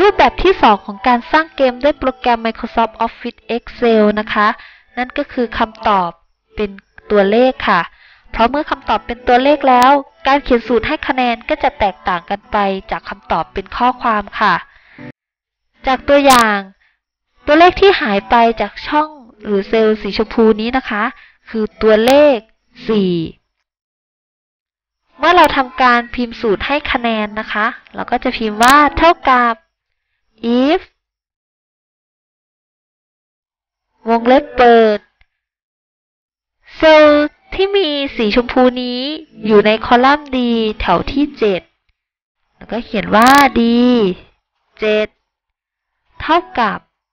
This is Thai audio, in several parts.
รูปแบบที่2ของการสร้างเกมด้วยโปรแกรม Microsoft Office Excel นะคะนั่นก็คือคำตอบเป็นตัวเลขค่ะเพราะเมื่อคำตอบเป็นตัวเลขแล้วการเขียนสูตรให้คะแนนก็จะแตกต่างกันไปจากคำตอบเป็นข้อความค่ะจากตัวอย่างตัวเลขที่หายไปจากช่องหรือเซลล์สีชมพูนี้นะคะคือตัวเลข4เมื่อเราทำการพิมพ์สูตรให้คะแนนนะคะเราก็จะพิมพ์ว่าเท่ากับ if วงเล็บเปิดเซลล์ที่มีสีชมพูนี้อยู่ในคอลัมน์ D แถวที่7แล้วก็เขียนว่า D 7เท่ากับ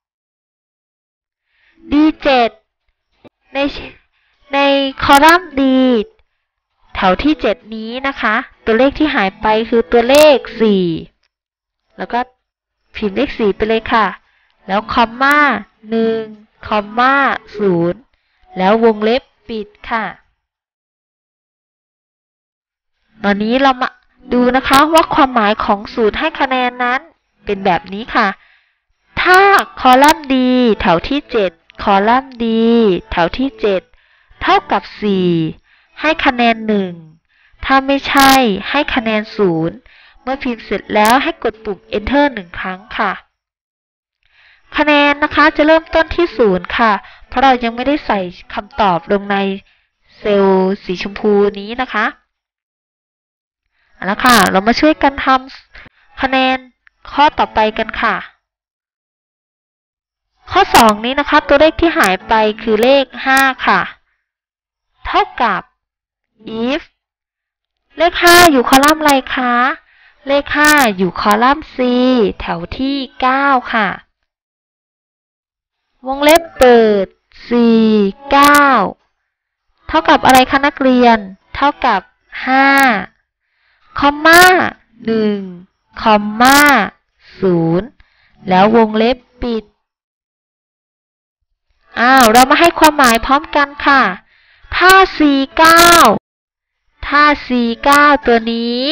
D 7ในคอลัมน์ D แถวที่7นี้นะคะตัวเลขที่หายไปคือตัวเลข4แล้วก็พิมพ์เลข4ไปเลยค่ะแล้วคอมมา1คอมมา0แล้ววงเล็บปิดค่ะตอนนี้เรามาดูนะคะว่าความหมายของสูตรให้คะแนนนั้นเป็นแบบนี้ค่ะถ้าคอลัมน์ D แถวที่7คอลัมน์ D แถวที่7เท่ากับ4ให้คะแนน1ถ้าไม่ใช่ให้คะแนน0เมื่อพิมพ์เสร็จแล้วให้กดปุ่ม Enter 1 ครั้งค่ะคะแนนนะคะจะเริ่มต้นที่0ค่ะเพราะเรายังไม่ได้ใส่คำตอบลงในเซลล์สีชมพูนี้นะคะเอาละค่ะเรามาช่วยกันทำคะแนนข้อต่อไปกันค่ะข้อ2นี้นะคะตัวเลขที่หายไปคือเลข5ค่ะเท่ากับ if เลข5อยู่คอลัมน์อะไรคะเลข5อยู่คอลัมน์ C แถวที่9ค่ะวงเล็บเปิด4 9เท่ากับอะไรคะนักเรียนเท่ากับ5คอมมา1คอมมา0แล้ววงเล็บปิดเรามาให้ความหมายพร้อมกันค่ะถ้า49ตัวนี้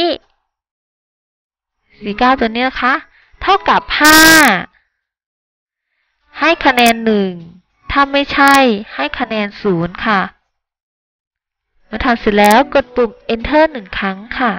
49ตัวนี้นะคะเท่ากับ5ให้คะแนน1ถ้าไม่ใช่ให้คะแนน0ค่ะเมื่อทำเสร็จแล้วกดปุ่ม Enter 1 ครั้งค่ะ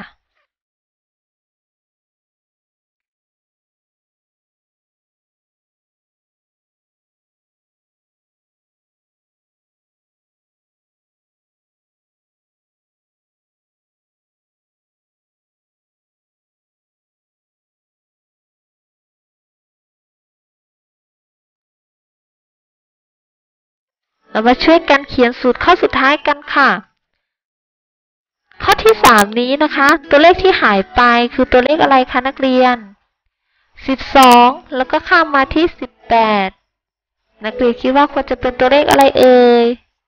เรามาช่วยกันเขียนสูตรข้อสุดท้ายกันค่ะข้อที่3นี้นะคะตัวเลขที่หายไปคือตัวเลขอะไรคะนักเรียน12แล้วก็ข้ามมาที่18นักเรียนคิดว่าควรจะเป็นตัวเลขอะไรเอ่ย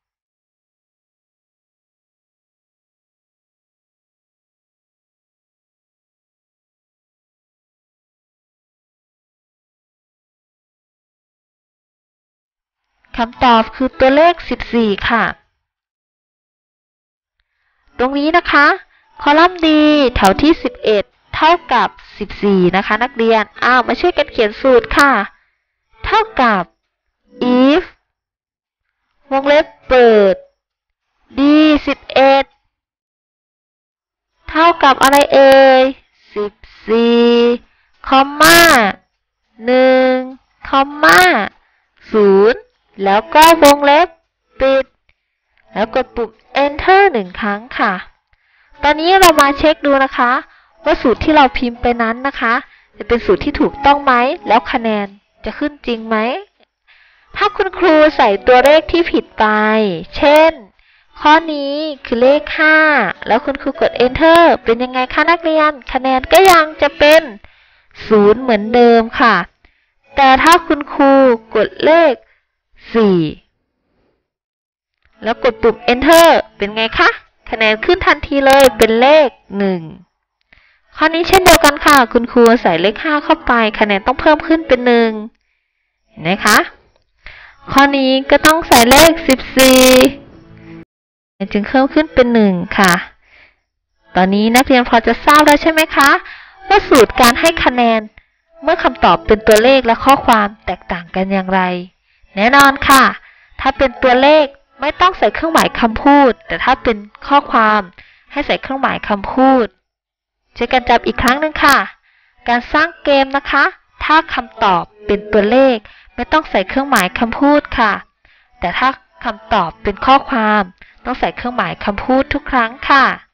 คำตอบคือตัวเลข14ค่ะตรงนี้นะคะคอลัมน์ D แถวที่11เท่ากับ14นะคะนักเรียนมาช่วยกันเขียนสูตรค่ะเท่ากับ if วงเล็บเปิด D 11เท่ากับอะไรเอ่ย14คอมมา1คอมมา0แล้วก็วงเล็บปิดแล้วกดปุ่ม Enter 1 ครั้งค่ะตอนนี้เรามาเช็คดูนะคะว่าสูตรที่เราพิมพ์ไปนั้นนะคะจะเป็นสูตรที่ถูกต้องไหมแล้วคะแนนจะขึ้นจริงไหมถ้าคุณครูใส่ตัวเลขที่ผิดไปเช่นข้อนี้คือเลข5แล้วคุณครูกด Enter เป็นยังไงคะนักเรียนคะแนนก็ยังจะเป็น0เหมือนเดิมค่ะแต่ถ้าคุณครูกดเลข4แล้วกดปุ่ม Enter เป็นไงคะคะแนนขึ้นทันทีเลยเป็นเลข1ข้อนี้เช่นเดียวกันค่ะคุณครูใส่เลข5เข้าไปคะแนนต้องเพิ่มขึ้นเป็น1นะคะข้อนี้ก็ต้องใส่เลข14จึงเพิ่มขึ้นเป็น1ค่ะตอนนี้นักเรียนพอจะทราบแล้วใช่ไหมคะว่าสูตรการให้คะแนนเมื่อคำตอบเป็นตัวเลขและข้อความแตกต่างกันอย่างไรแน่นอนค่ะถ้าเป็นตัวเลขไม่ต้องใส่เครื่องหมายคำพูดแต่ถ้าเป็นข้อความให้ใส่เครื่องหมายคำพูดช่วยกันจำอีกครั้งหนึ่งค่ะการสร้างเกมนะคะถ้าคำตอบเป็นตัวเลขไม่ต้องใส่เครื่องหมายคำพูดค่ะแต่ถ้าคำตอบเป็นข้อความต้องใส่เครื่องหมายคำพูดทุกครั้งค่ะ